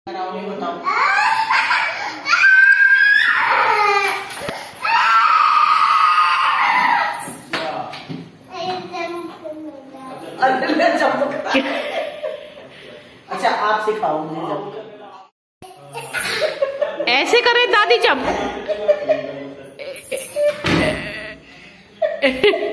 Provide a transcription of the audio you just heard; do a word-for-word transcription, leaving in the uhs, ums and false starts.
बताओ। अच्छा आप सिखाओ मुझे जंप। ऐसे करे दादी जंप।